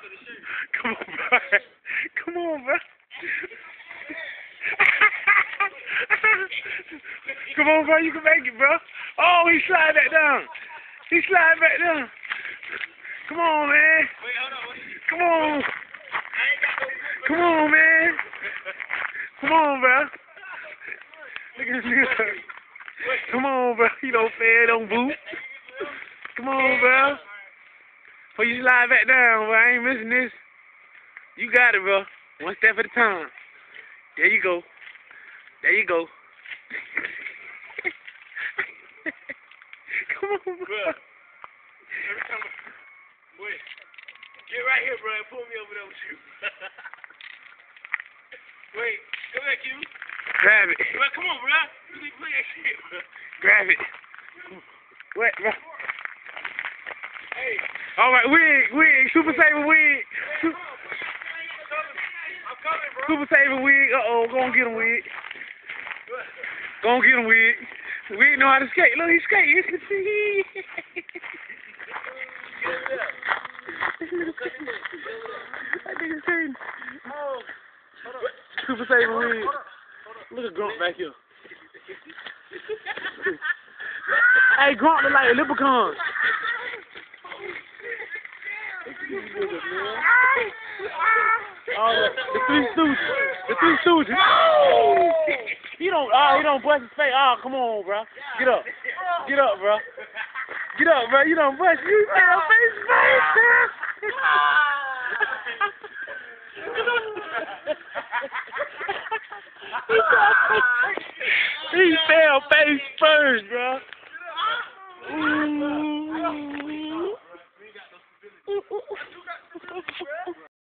Come on, bro. Come on, bro. Come on, bro. You can make it, bro. Oh, he slid back down. He slid back down. Come on, man. Come on. Come on, man. Come on, bro. Look at this nigga. Come on, bro. You don't fair, don't boot. Come on, bro. Before you slide back down, bro. I ain't missing this. You got it, bro. One step at a time. There you go. There you go. Come on, bro. Every time wait. Get right here, bro, and pull me over there with you. Wait. Come back, you. Grab it. Bro, come on, bro. You need to play that shit, bro. Grab it. What, bro? Hey. All right, wig. Super Saver wig. I'm coming, bro. Super Saver wig. Uh-oh, go on get him, wig. Go on get him, wig. Wig know how to skate. Look, he's skating. That nigga skating. Oh. Super Saver wig. Look at Grunt back here. Hey, Grunt look like a leprechaun. Oh, the Three Stooges. The Three Stooges. He don't bust his face. Oh, come on, bro. Get up. Get up, bro. Get up, bro. You don't bust. You fell face.